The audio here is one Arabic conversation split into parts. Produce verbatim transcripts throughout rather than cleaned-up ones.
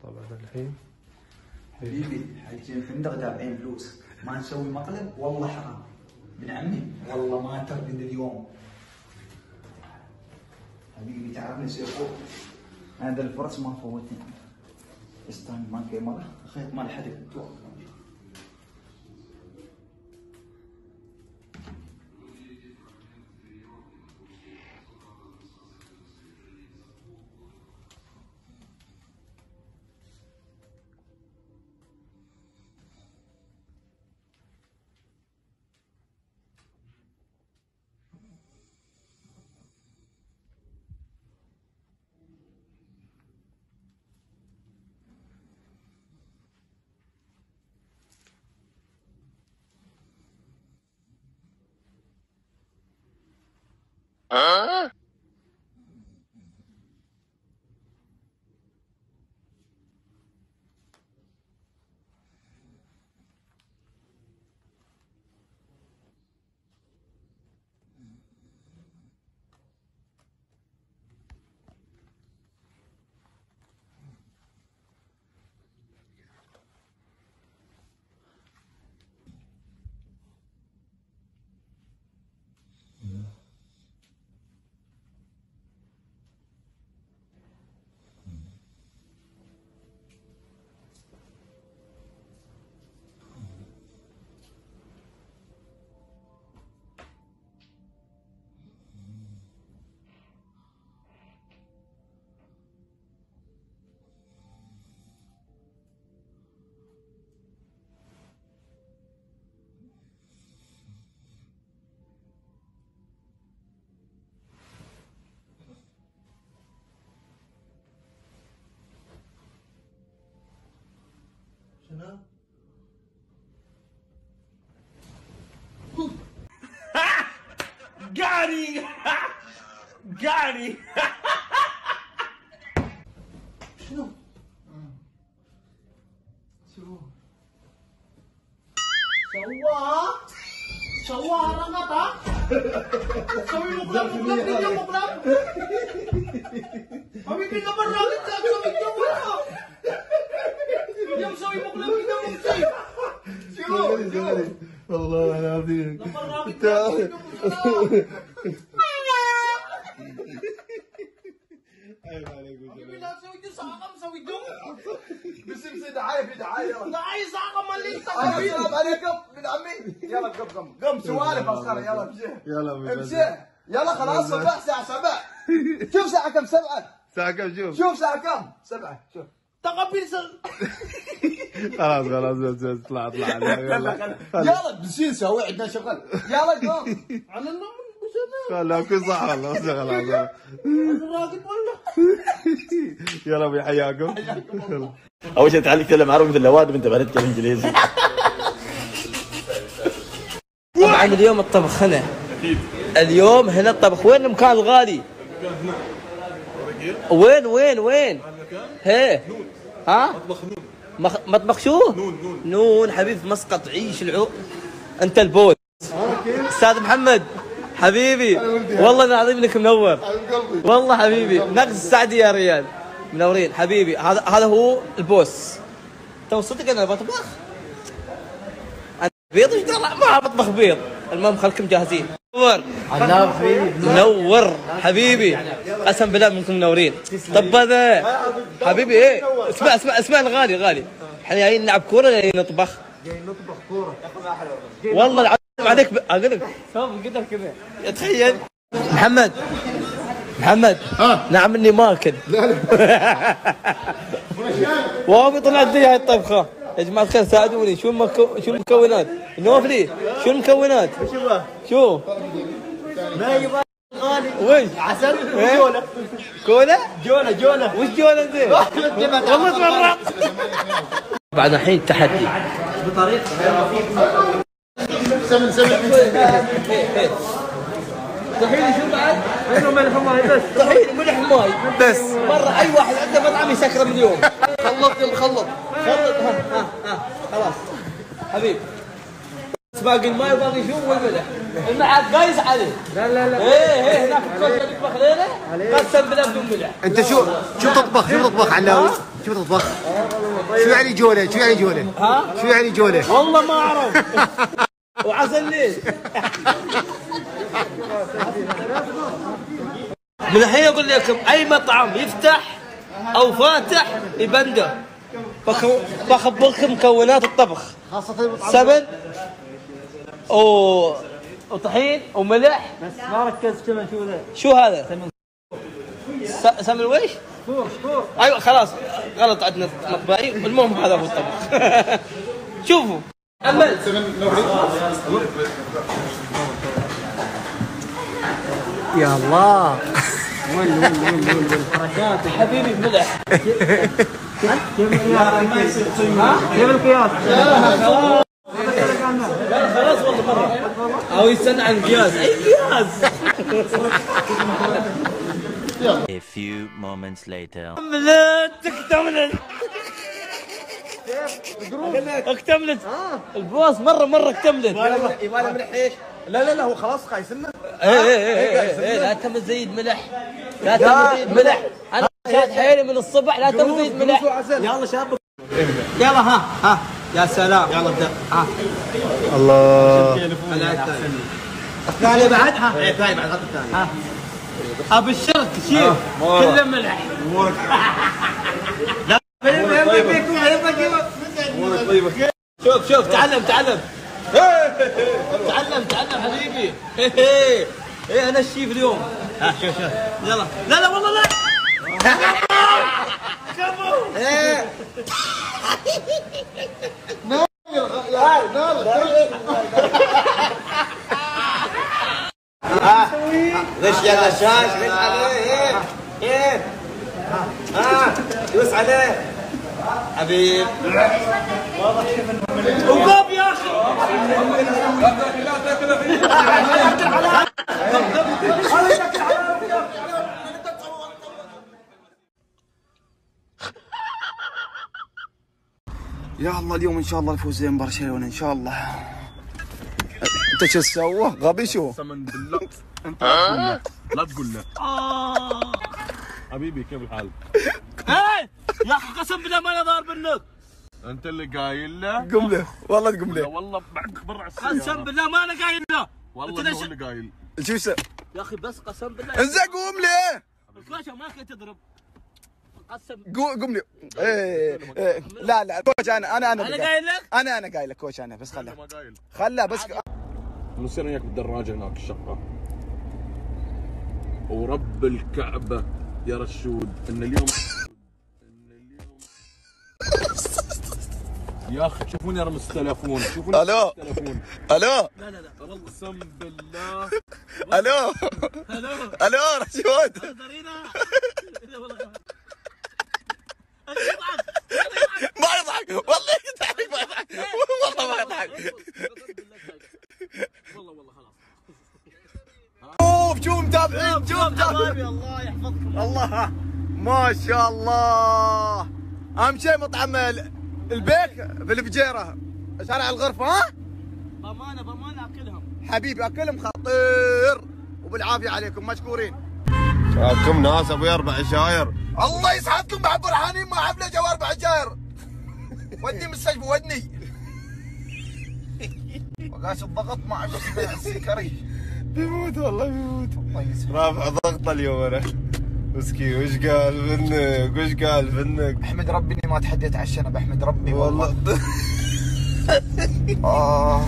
طبعا الحين حبيبي حيجي الفندق دافعين فلوس، ما نسوي مقلب والله حرام. ابن عمي والله ما ترقد اليوم. حبيبي تعبني سيفوق، هذا الفرص ما فوتني. استنى ما كاميرا خيط مال حدث. Huh? Got Got شنو؟ شنو؟ سواها سواها رمضة سوي مقلب مقلب فيديو مقلب حبيبي كبر راجل سوي فيديو مقلب اليوم سوي مقلب فيديو مقلب شنو؟ والله العظيم عيب عليك حبيبي لا تسوي دي صعقة مسوي دم بس بس دعاية في دعاية يلا. دعاية صعقة مالي أنا السلام عليكم ابن عمي. يلا قم قم قم سوالف مسخرة يلا امشي. يلا امشي يلا خلاص صبح الساعة سبعة. شوف ساعة كم؟ سبعة. ساعة كم؟ شوف شوف ساعة كم؟ سبعة شوف. تقبل سل خلاص خلاص بس بس اطلع اطلع يلا يلا بنسين نسوي عندنا شغل. يلا قوم. على النوم لا كل صح والله بس خلاص راقد والله. يلا ابوي حياكم. اول شيء تعال تتكلم عربي مثل الواد وانت بعد تتكلم انجليزي. طبعا اليوم الطبخ هنا. اكيد اليوم هنا الطبخ. وين المكان الغالي؟ وين وين وين؟ هي ها؟ مطبخ نون. مخ... مطبخ شو؟ نون نون نون حبيبي في مسقط. عيش العو انت البوس. استاذ محمد حبيبي والله العظيم انك منور والله حبيبي. نقص السعدي يا ريال منورين حبيبي. هذا هذا هو البوس. تو صدق انا بطبخ انا بيض ايش طلع ما بطبخ بيض. المهم خلكم جاهزين. منور منور حبيبي قسم بالله منكم منورين. طب هذا حبيبي ايه اسمع اسمع اسمع الغالي غالي. احنا جايين نلعب كوره جايين نطبخ. جايين نطبخ كورة. والله العظيم عليك اقول لك سوف قدر كذا. تخيل محمد محمد ها نعم اني ما اكل. لا لا والله طلعت لي هاي الطبخه. يا جماعه الخير ساعدوني. شو المكو... شو المكونات؟ نوفلي شو المكونات؟ شو؟ ما يبغى غالي وش؟ عسل وجوله. كولا؟ جوله جوله وش جوله زين؟ والله تورط. بعد الحين تحدي بطريقه سمن سمن. طحيني شو بعد؟ طحين وملح وماي بس. طحين وملح وماي بس. مرة أي واحد عنده مطعم يسكره من اليوم. خلط يلا خلط. خلط ها ها ها خلاص حبيب. بس باقي الماي وباقي شو والملح. الملح قايس عليه. لا لا لا. ايه ايه هناك الكوشه اللي يطبخ ليله قسم بالله بدون ملح. انت شو شو تطبخ؟ شو تطبخ علاوي؟ كيف تطبخ؟ شو يعني جوله؟ شو يعني جوله؟ ها؟ شو يعني جوله؟ والله ما اعرف. وعسل ليش؟ من الحين اقول لكم اي مطعم يفتح او فاتح يبنده. بخ- بخبركم مكونات الطبخ. خاصة سمن و... وطحين وملح. بس ما ركزت سمن. شو ذا؟ شو هذا؟ سمن. س... سمن ويش؟ فور فور. ايوه خلاص غلط عندنا مطبعي. المهم هذا هو الطبخ. شوفوا امل. يا الله. وين وين وين وين الحركات حبيبي ملح. كيف القياس؟ كيف القياس؟ لا خلاص والله مرة. او يستنى عن القياس. اي قياس. A few moments later. اكتملت اكتملت اكتملت. البوس مرة مرة اكتملت. يبغى ملح ايش؟ لا لا لا هو خلاص قايسنا. ايه ايه ايه ايه لا تم تزيد ملح. لا تم تزيد ملح. انا شاد حيلي من الصبح. لا تم تزيد ملح. يلا شابك. يلا ها ها يا سلام. يلا ابدا. ها الله. الثاني بعد. ها ايه الثاني بعد. غطي الثاني. ها ابو الشرك شيل كله ملح. لا شوف شوف تعلم تعلم تعلم تعلم حبيبي. ايه انا الشيف اليوم. ها شوف شوف يلا. لا لا والله لا. ايه غش يا غشاش. غش عليه. ايه ايه ها دوس عليه حبيب. وقف يا اخي. يا الله اليوم ان شاء الله نفوز زين برشلونه ان شاء الله. انت شو تسوى؟ غبي شو؟ سمن بالله انت لا تقول له لا تقول له. حبيبي كيف الحال؟ ايه يا اخي قسم بالله ما انا ضارب النك. انت اللي قايل له. قم له والله تقم لا له. والله بعدك برا السيارة. قسم بالله ما انا قايل له. والله انه هو اللي قايل. شو يصير؟ يا اخي بس قسم بالله. انزين قوم لي. الكوشه ما كنت تضرب. قسم. قوم لي. ايه ايه لا لا كوش انا انا انا انا قايل لك. انا انا قايل لك كوش انا بس خله ما قايل. خله بس. نصير وياك بالدراجة هناك الشقة. ورب الكعبة يا رشود ان اليوم ان اليوم يا اخي شوفوني ارمس التليفون. شوفوني الو التليفون. الو لا لا لا اقسم بالله. الو الو الو رشود. دارينا. ما يضحك والله يضحك ما يضحك والله ما يضحك. والله والله خلاص. شوف شوف متابعين شوف حبايبي متابعين. الله يحفظكم. الله ما شاء الله. اهم شيء مطعم البيك في الفجيره شارع الغرفه. ها بامانه بامانه اكلهم حبيبي اكلهم خطير وبالعافيه عليكم مشكورين. شاكم ناس ابوي اربع عشاير. الله يسعدكم بعد فرحانين ما حفله جو اربع عشاير. ودني مستشفى ودني. وقاش الضغط مع السكري. بيموت والله بيموت. الله يسعدك. رافع ضغط اليوم انا. مسكين وش قال منك وش قال منك. احمد ربي اني ما تحديت عشان بحمد ربي والله. اه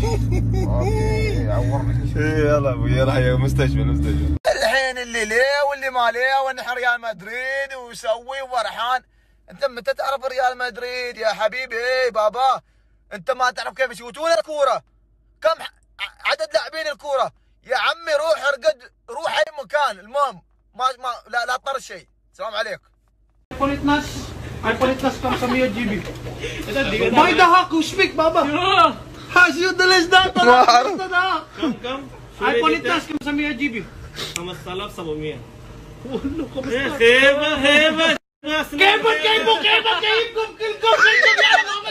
عورني. ايه يلا ابوي راح يا مستشفى مستشفى. الحين اللي ليه واللي ما ليه ونحن ريال مدريد ويسوي وفرحان. انت متى تعرف ريال مدريد يا حبيبي؟ ايه بابا انت ما تعرف كيف يشوتون الكوره. كم عدد لاعبين الكوره يا عمي؟ روح ارقد روح اي مكان. المهم ما ما لا لا طر شيء. السلام عليكم. ايفون اثناشر ايفون اثناشر خمسمية جي بي. ما يدهق وش بك بابا؟ حاشي ليش ده؟ ما اعرف. كم كم؟ ايفون اثناشر خمسمية جي بي. خمسة آلاف وسبعمية. خيبة خيبة كيفك كيفك كيفك كيفكم كلكم كلكم يا الله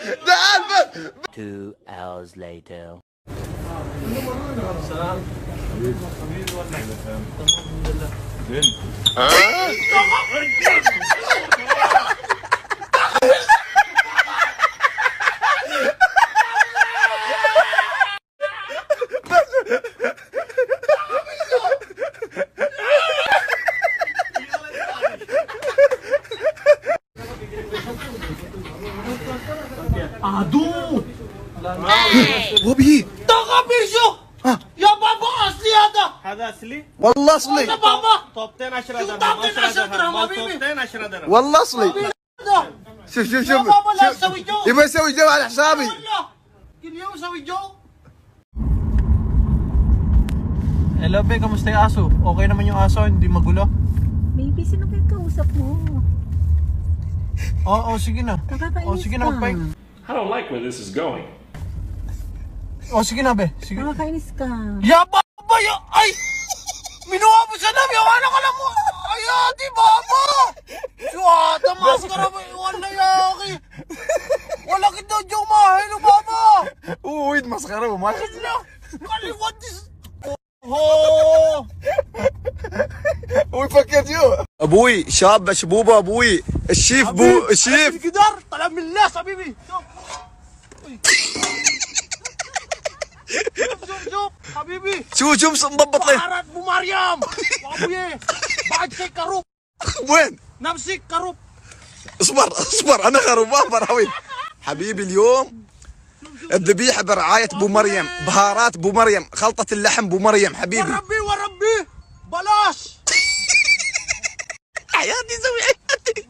Two hours later. Aduh! وبي تغبي شو؟ يا بابا اصلي هذا. هذا اصلي؟ والله اصلي. يا بابا طوبتين عشرة درهم. طوبتين عشرة درهم حبيبي. طوبتين عشرة درهم. والله اصلي. شوف شوف شوف. يا بابا لا تسوي جو. يبغى يسوي جو على حسابي. والله كل يوم اسوي جو. Hello, Be. Kamusta yung aso? Okay naman yung aso? Hindi magulo? Baby, sino kayo kausap mo? Oo, oh, oh, sige na. Nakakainis Oh, sige na, ka. magpahinga. I don't like where this is going. Oh, sige na, Be. Sige. Nakakainis ka. Ya baba ya ay! Minuha mo siya na, yawana ka lang mo. Ay, ati baba! Suwata, maskara mo. Wala yaki. Wala kita diyong mahalo, baba! Uy, maskara mo, mas. Wala! Kaliwat this... Oh! Uy, فكر شو ابوي شاب شبوبه ابوي الشيف بو الشيف الجدار طلع من الناس حبيبي شوف شوف شوف شوف حبيبي شو شو مضبط ليه بهارات ابو مريم وابوي بعد شيء كروب وين نفسي كروب اصبر اصبر انا خربان براوي حبيبي اليوم الذبيحه برعايه ابو مريم بهارات ابو مريم خلطه اللحم ابو مريم حبيبي وربي وربي بلاش حياتي سوي حياتي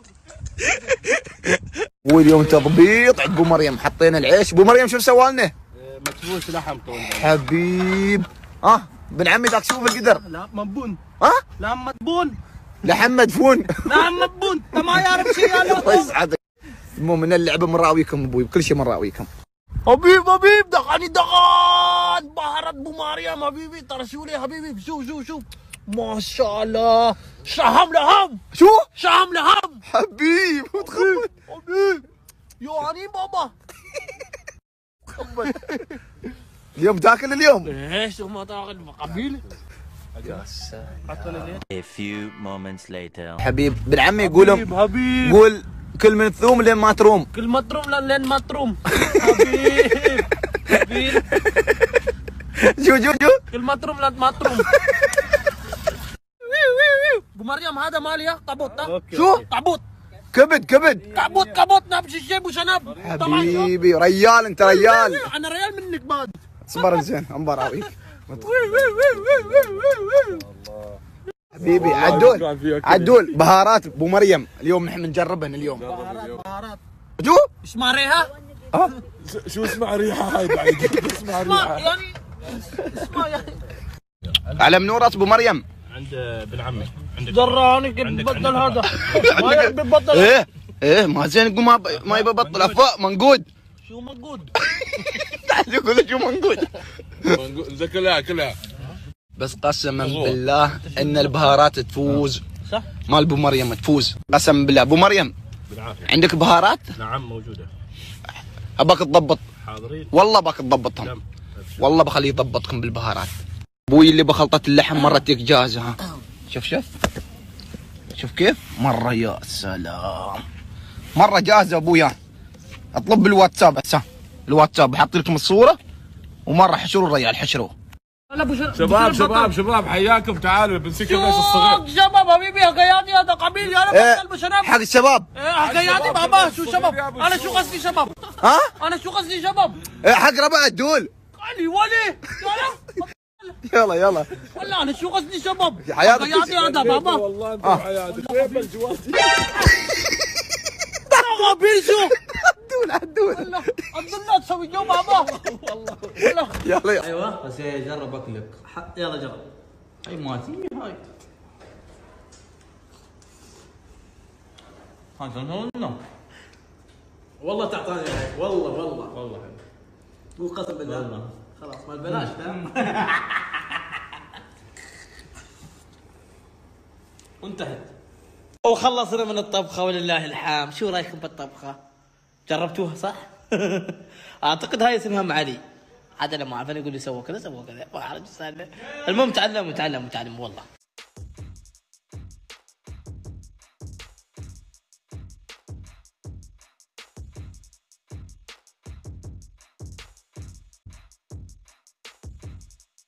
واليوم تضبيط عند ابو مريم حطينا العيش ابو مريم شو سوى لنا؟ مكبوس لحم طول. حبيب اه بن عمي ذاك شوف القدر لا مبون. ها؟ لا مدبون. لحم مدفون لا مبون انت ما يعرف شيء الله يسعدك المهم من اللعبه من راويكم ابوي بكل شيء من راويكم حبيب حبيب دقاني دقان بهارات ابو مريم حبيبي ترى شو لي حبيبي شوف شوف شوف ما شاء الله شهم لهم شو؟ شهم لهم حبيب حبيب حبيب يعني بابا اليوم تاكل اليوم ايش ما تاكل قبيله A few moments later. حبيب بن عمي يقولوا حبيب حبيب قول كل من ثوم لين ما تروم كل ما تروم لين ما تروم حبيب حبيب شو شو شو كل ما تروم لين ما تروم ابو مريم هذا مالي طابوت شو طابوت كبد كبد كابوت كابوت نبش الشيء ابو شنب حبيبي ريال انت ريال انا ريال منك بعد اصبر زين انبر راويك حبيبي عدول عدول بهارات ابو مريم اليوم نحن نجربهن اليوم بهارات بهارات شو اسمها ريحه اه شو اسمع ريحه هاي بعيد اسمع ريحه يعني اسمها يعني على منورة ابو مريم عند بن عمي عندك دراني كيف ببطل هذا ما يحب يبطل ايه ايه ما زين يقول ما ب... ما يبى يبطل افاء منقود شو موجود تعال يقول شو منقود ده كلها كلها بس قسما بالله ان البهارات تفوز صح مال ابو مريم تفوز قسما بالله ابو مريم بالعافيه عندك بهارات؟ نعم موجوده اباك تضبط حاضرين والله باك تضبطهم والله بخليه يضبطكم بالبهارات ابوي اللي بخلطة اللحم مرة تيك جاهزة ها شوف شوف شوف كيف مرة يا سلام مرة جاهزة ابويا اطلب بالواتساب هسه الواتساب بحط لكم الصورة ومرة حشروا الريال حشروه شباب شباب شباب حياكم تعالوا بنسكر الناس الصغير شباب حبيبي حكاياتي هذا قبيل انا إيه بطل بشنب حق الشباب ايه حكاياتي بابا شو شباب انا شو قصدي شباب ها انا شو قصدي شباب إيه حق ربع الدول علي ولي يلا يلا والله انا شو قصدي شباب حياتك حكاياتي هذا بابا والله انت حياتك وين الجواتي ترى قبيل شو عدول عدول والله الدنيا تسوي جو بابا والله والله يلا يلا ايوه بس جرب اكلك يلا جرب هاي مالتي هاي هاي شلون والله تعطاني هاي. والله والله والله مو قسم بالله خلاص ما بلاش فاهم وانتهت وخلصنا من الطبخه ولله الحمد. شو رايكم بالطبخه؟ جربتوها صح؟ اعتقد هاي اسمها معلي عاد لما عرفني يقول لي سوى كذا سوى كذا ما اعرف. المهم تعلم وتعلم وتعلم والله.